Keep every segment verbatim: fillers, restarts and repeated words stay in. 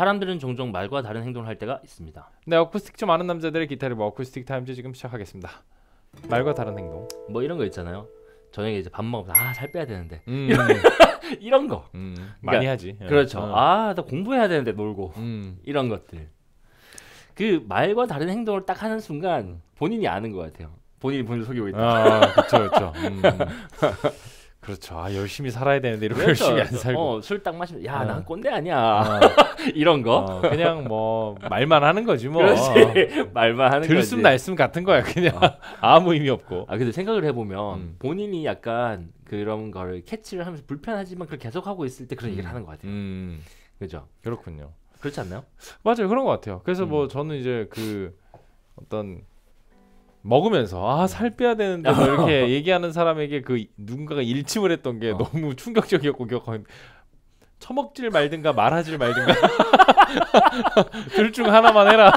사람들은 종종 말과 다른 행동을 할 때가 있습니다. 네, 어쿠스틱 좀 아는 남자들의 기타를 뭐 어쿠스틱 타임즈 지금 시작하겠습니다. 말과 다른 행동. 뭐 이런 거 있잖아요. 저녁에 이제 밥 먹으면서 아, 살 빼야 되는데 음, 이런 거. 음, 그러니까, 많이 하지. 그렇죠. 어. 아, 나 공부해야 되는데 놀고 음. 이런 것들. 그 말과 다른 행동을 딱 하는 순간 본인이 아는 것 같아요. 본인이 본인을 속이고 있다. 아, 그렇죠, 그렇죠. 음. 그렇죠. 아, 열심히 살아야 되는데 이렇게 그렇죠. 열심히 안 살고. 어, 술 딱 마시면 야, 어. 난 꼰대 아니야. 어. 이런 거. 어, 그냥 뭐 말만 하는 거지 뭐. 그렇지. 말만 하는 거지. 들숨 날숨 같은 거야 그냥. 어. 아무 의미 없고. 아 근데 생각을 해보면 음. 본인이 약간 그런 거를 캐치를 하면서 불편하지만 그걸 계속 하고 있을 때 그런 음. 얘기를 하는 것 같아요. 음. 그죠? 그렇군요. 그렇지 않나요? 맞아요, 그런 것 같아요. 그래서 음. 뭐 저는 이제 그 어떤 먹으면서 아, 살 빼야 되는데 뭐 이렇게 얘기하는 사람에게 그 누군가가 일침을 했던 게 어. 너무 충격적이었고 기억하는. 처먹질 말든가 말하질 말든가 둘 중 하나만 해라.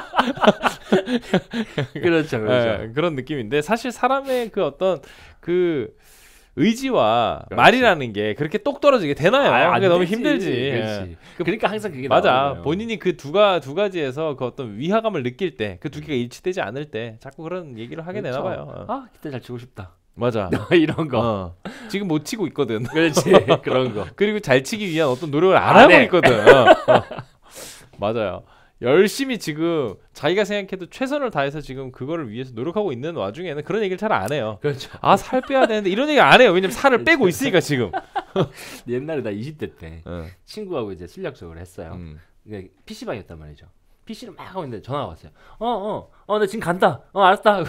그렇죠, 그렇죠. 네, 그런 느낌인데 사실 사람의 그 어떤 그 의지와 그렇지. 말이라는 게 그렇게 똑 떨어지게 되나요? 아, 그게 안 너무 되지. 힘들지. 그렇지. 예. 그러니까 항상 그게 맞아. 나오는 거예요. 본인이 그 두가 두 가지에서 그 어떤 위화감을 느낄 때, 그 두 개가 일치되지 않을 때 자꾸 그런 얘기를 하게 그렇죠. 되나 봐요. 어. 아, 기타 잘 치고 싶다. 맞아. 이런 거. 어. 지금 못 치고 있거든. 그렇지. 그런 거. 그리고 잘 치기 위한 어떤 노력을 안 안 하고 해. 있거든. 어. 어. 맞아요. 열심히 지금 자기가 생각해도 최선을 다해서 지금 그거를 위해서 노력하고 있는 와중에는 그런 얘기를 잘 안 해요. 그렇죠. 아, 살 빼야 되는데 이런 얘기 안 해요. 왜냐면 살을 빼고 있으니까 지금. 옛날에 나 이십 대 때 어. 친구하고 이제 술 약속을 했어요. 음. 이게 피시방이었단 말이죠. 피시를 막 하고 있는데 전화가 왔어요. 어, 어, 어, 나 지금 간다. 어, 알았다.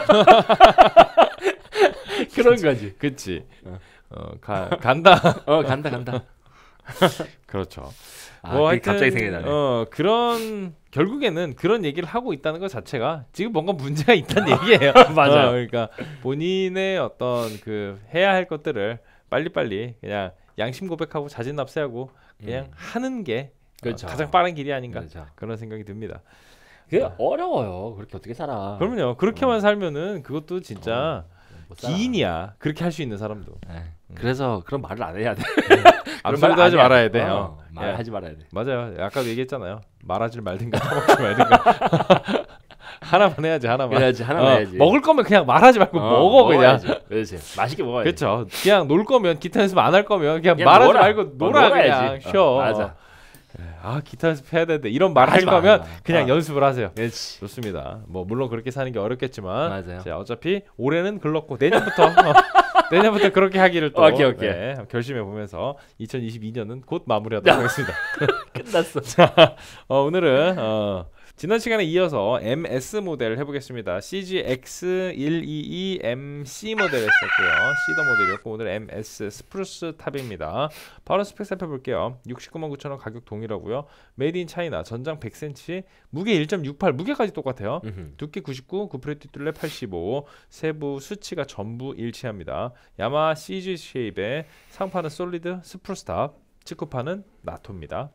그런 거지. 그치. 어. 어, 가, 간다. 어, 간다, 간다. 그렇죠. 아, 뭐 그게 하여튼, 갑자기 생각나네. 어, 그런 결국에는 그런 얘기를 하고 있다는 것 자체가 지금 뭔가 문제가 있다는 얘기예요. 맞아요. 어, 그러니까 본인의 어떤 그 해야 할 것들을 빨리빨리 그냥 양심 고백하고 자진 납세하고 그냥 음. 하는 게 그렇죠. 어, 가장 빠른 길이 아닌가 그렇죠. 그런 생각이 듭니다. 그게 아. 어려워요. 그렇게 어떻게 살아? 그럼요. 그렇게만 어. 살면은 그것도 진짜 못 살아. 기인이야. 그렇게 할 수 있는 사람도. 네. 음. 그래서 그런 말을 안 해야 돼. 앞서도 하지 말아야 돼. 어. 예. 말하지 말아야 돼. 맞아요. 아까도 얘기했잖아요. 말하지 말든가 처먹지 말든가. 하나만 해야지 하나만. 그래야지 하나만 어, 해야지. 먹을 거면 그냥 말하지 말고 어, 먹어 그냥. 먹어야지. 그렇지. 맛있게 먹어야지. 그렇죠. 그냥 놀 거면 기타 연습 안 할 거면 그냥, 그냥 말하지 놀아. 말고 어, 놀아 그냥 놀아야지. 쉬어. 어, 맞아. 아 기타 연습해야 되는데 이런 말 할 하지 마. 거면 그냥 어. 연습을 하세요. 그렇지. 좋습니다. 뭐 물론 그렇게 사는 게 어렵겠지만 맞아요. 자, 어차피 올해는 글렀고 내년부터 어, 내년부터 그렇게 하기를 또 오케이, 오케이. 네, 결심해 보면서 이천이십이 년은 곧 마무리하도록 하겠습니다. 끝났어. 자, 어, 오늘은 어, 지난 시간에 이어서 엠에스 모델 해보겠습니다. 씨지엑스 백이십이 엠씨 모델 했었고요. 시더 모델이었고 오늘 엠에스 스프루스 탑입니다. 바로 스펙 살펴볼게요. 육십구만 구천 원 가격 동일하고요. 메이드 인 차이나 전장 백 센티미터, 무게 일 점 육팔, 무게까지 똑같아요. 음흠. 두께 구십구, 구프레 뒷둘레 팔십오, 세부 수치가 전부 일치합니다. 야마하 씨지 쉐입의 상판은 솔리드 스프루스 탑, 측구판은 나토입니다.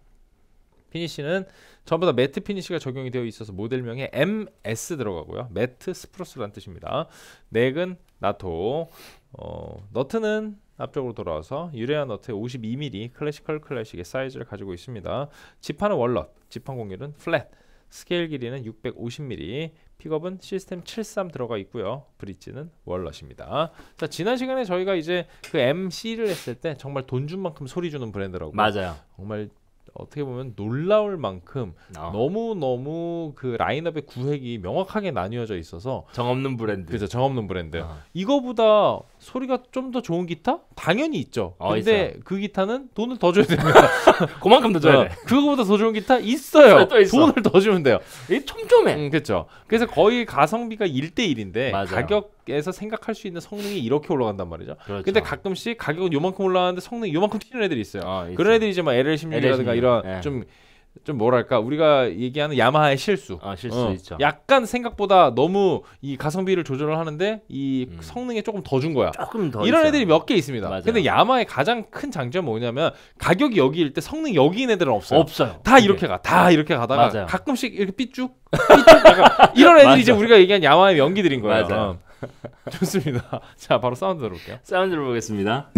피니쉬는 전부 다 매트 피니쉬가 적용이 되어 있어서 모델명에 엠에스 들어가고요. 매트 스프루스라는 뜻입니다. 넥은 나토, 어, 너트는 앞쪽으로 돌아와서 유레아 너트의 오십이 밀리미터 클래시컬 클래식의 사이즈를 가지고 있습니다. 지판은 월넛, 지판 공률은 플랫, 스케일 길이는 육백오십 밀리미터, 픽업은 시스템 칠십삼 들어가 있고요. 브릿지는 월넛입니다. 자, 지난 시간에 저희가 이제 그 엠씨를 했을 때 정말 돈 준 만큼 소리 주는 브랜드라고. 맞아요. 정말 어떻게 보면 놀라울 만큼 어. 너무 너무 그 라인업의 구획이 명확하게 나뉘어져 있어서 정 없는 브랜드. 그죠, 정없는 브랜드. 어. 이거보다 소리가 좀 더 좋은 기타? 당연히 있죠. 어, 근데 그 기타는 돈을 더 줘야 됩니다. 그만큼 더 줘야 돼. 그거보다 더 좋은 기타 있어요. 또 있어. 돈을 더 주면 돼요. 이 촘촘해. 음, 그렇죠. 그래서 거의 가성비가 일 대 일인데 맞아요. 가격에서 생각할 수 있는 성능이 이렇게 올라간단 말이죠. 그렇죠. 근데 가끔씩 가격은 요만큼 올라가는데 성능이 요만큼 튀는 애들이 있어요. 어, 있어요. 그런 애들이 이제 막 엘엘 십육이라든가 이런 예. 좀 좀 뭐랄까 우리가 얘기하는 야마하의 실수. 어, 실수 있죠. 약간 생각보다 너무 이 가성비를 조절을 하는데 이 음. 성능에 조금 더 준 거야. 조금 더 이런 있어요. 애들이 몇 개 있습니다. 맞아요. 근데 야마의 가장 큰 장점은 뭐냐면 가격이 여기일 때 성능이 여기인 애들은 없어요. 없어요. 다 이렇게 가. 다 이렇게 가다가 맞아요. 가끔씩 이렇게 삐쭉 삐쭉 약간 이런 애들이 맞아. 이제 우리가 얘기한 야마의 명기들인 거예요. 맞아요. 어. 좋습니다. 자, 바로 사운드 들어볼게요. 사운드를 보겠습니다.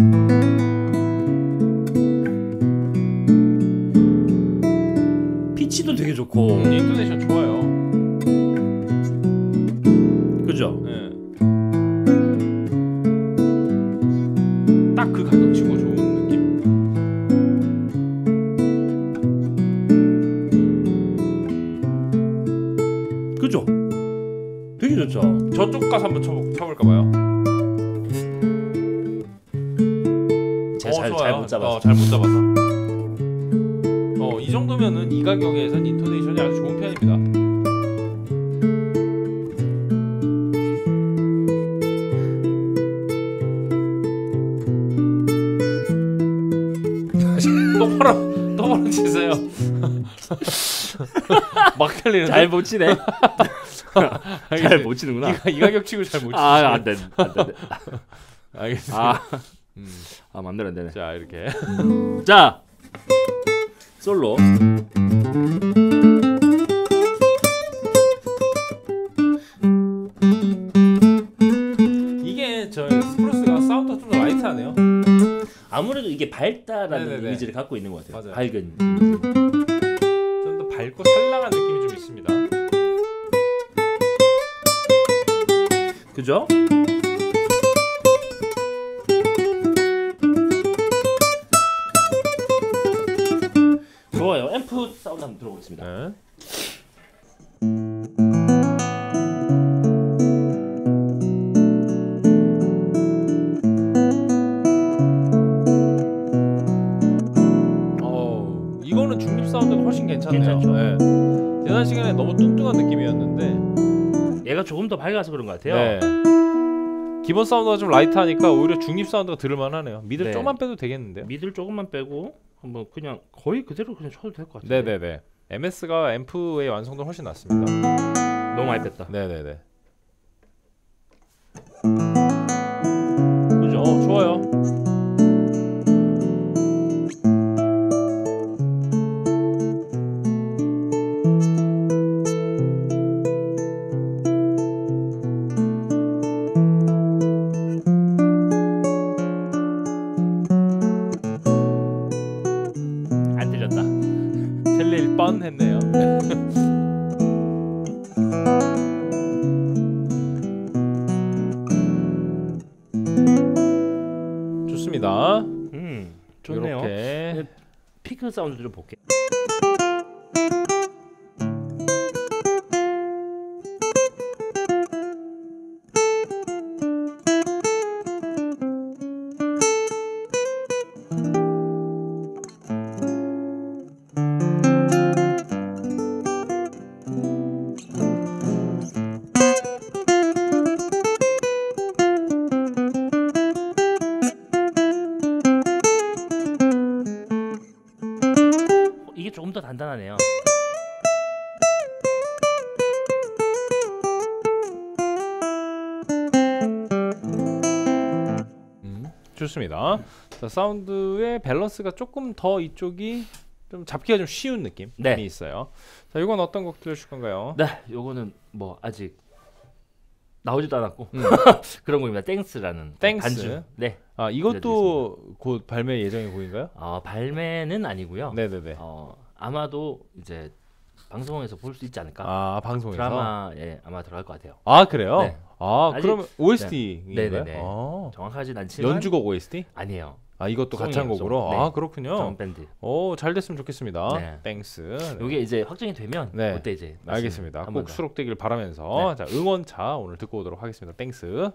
밴드도 되게 좋고. 음, 인토네이션 좋아요. 그죠? 네. 딱 그 가격 치고 좋은 느낌. 그죠? 되게 좋죠. 저쪽 가서 한번 쳐 쳐볼까 봐요. 제가 잘 잘 못 잡아서. 어, 잘 못 잡아서. 어, 이 정도면은 이 가격에선 인토네이션이 아주 좋은 편입니다. 똑바로 똑바로 치세요. 막 틀리는데. 잘 못 치네. 잘 못 치는구나. 이, 이 가격 치고 잘 못 치지. 아, 안 돼. 안 돼. 알겠습니다. 아, 음. 아 맘대로 안 되네. 자, 이렇게. 자, 솔로. 이게 저 스프루스가 사운드가 좀 더 라이트하네요. 아무래도 이게 밝다라는 네네네. 이미지를 갖고 있는 것 같아요. 맞아요. 밝은. 좀 더 밝고 찬란한 느낌이 좀 있습니다. 그죠? 좋아요. 앰프 사운드 한번 들어보겠습니다. 네. 어, 이거는 중립 사운드가 훨씬 괜찮네요. 괜찮죠? 네. 지난 시간에 너무 뚱뚱한 느낌이었는데, 얘가 조금 더 밝아서 그런 것 같아요. 네. 기본 사운드가 좀 라이트하니까 오히려 중립 사운드가 들을만하네요. 미들 네. 조금만 빼도 되겠는데요. 미들 조금만 빼고 한번 그냥 거의 그대로 그냥 쳐도 될 것 같아요. 네네네. 엠에스가 앰프의 완성도 훨씬 낫습니다. 너무 많이 뺐다. 네네네. 그죠? 어, 좋아요. 안 들렸다. 틀릴 뻔했네요. 좋습니다. 음, 좋네요. 이렇게 피크 사운드 좀 볼게. 어, 이게 조금 더 단단하네요. 음, 좋습니다. 자, 사운드의 밸런스가 조금 더 이쪽이 좀 잡기가 좀 쉬운 느낌이 네. 있어요. 자, 이건 어떤 곡 들으실 건가요? 네, 요거는 뭐 아직 나오지도 않았고 음. 그런 곡입니다. 땡스라는 땡스. 반주. 네, 아, 이것도 곧 발매 예정인 곡인가요? 어, 발매는 아니고요. 네네네. 어, 아마도 이제 방송에서 볼 수 있지 않을까. 아, 방송에서. 드라마에 아마 들어갈 것 같아요. 아, 그래요? 네. 아, 아직- 그러면 오에스티인가요? 네네네. 아, 정확하진 않지만 연주곡 오에스티? 아니에요. 아, 이것도 송이에요, 가창 곡으로. 송. 네. 아, 그렇군요. 전 밴드. 오, 잘 됐으면 좋겠습니다. 네. 땡스. 네. 이게 이제 확정이 되면 네. 그때 이제 말씀 알겠습니다. 한번 꼭 더. 수록되길 바라면서 네. 자, 응원차 오늘 듣고 오도록 하겠습니다. 땡스.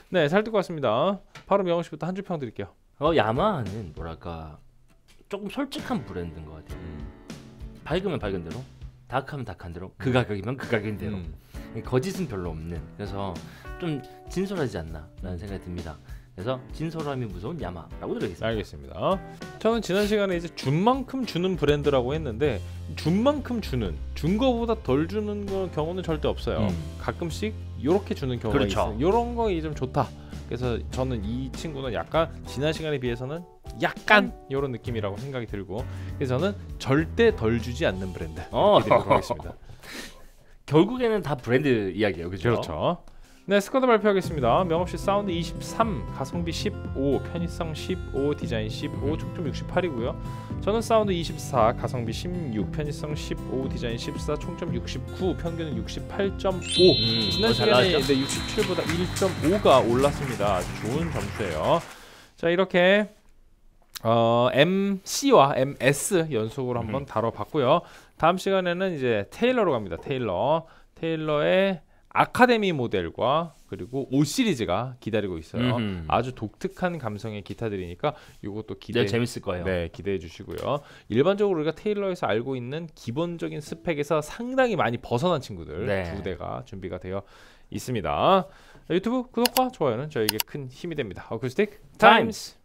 네, 잘 듣고 왔습니다. 바로 명호 씨부터 한 줄 평 드릴게요. 어 야마하는 뭐랄까 조금 솔직한 브랜드인 것 같아요. 음. 밝으면 밝은 대로, 다크하면 다크한 대로, 그 가격이면 그 가격인 대로. 음. 거짓은 별로 없는. 그래서 좀 진솔하지 않나라는 생각이 듭니다. 그래서 진솔함이 무서운 야마라고 들어있습니다. 알겠습니다. 저는 지난 시간에 이제 준 만큼 주는 브랜드라고 했는데 준 만큼 주는, 준 거보다 덜 주는 거 경우는 절대 없어요. 음. 가끔씩 이렇게 주는 경우가 그렇죠. 있어요. 이런 거 좀 좋다. 그래서 저는 이 친구는 약간 지난 시간에 비해서는 약간 이런 느낌이라고 생각이 들고, 그래서 저는 절대 덜 주지 않는 브랜드 어. 이렇게 드리도록 하겠습니다. 결국에는 다 브랜드 이야기예요, 그죠? 그렇죠. 네, 스쿼드 발표하겠습니다. 명업씨 사운드 이십삼, 가성비 십오, 편의성 십오, 디자인 십오, 총점 육십팔이고요. 저는 사운드 이십사, 가성비 십육, 편의성 십오, 디자인 십사, 총점 육십구, 평균은 육십팔 점 오. 음, 지난 어, 잘 시간에 나왔죠? 네, 육십칠보다 일 점 오가 올랐습니다. 아주 좋은 점수예요. 자, 이렇게 어, 엠씨와 엠에스 연속으로 한번 음. 다뤄봤고요. 다음 시간에는 이제 테일러로 갑니다. 테일러. 테일러의 아카데미 모델과 그리고 O 시리즈가 기다리고 있어요. 음흠. 아주 독특한 감성의 기타들이니까 이것도 기대, 네, 재밌을 거예요. 네, 기대해 주시고요. 일반적으로 우리가 테일러에서 알고 있는 기본적인 스펙에서 상당히 많이 벗어난 친구들 네. 두 대가 준비가 되어 있습니다. 유튜브 구독과 좋아요는 저에게 큰 힘이 됩니다. 어쿠스틱 타임스.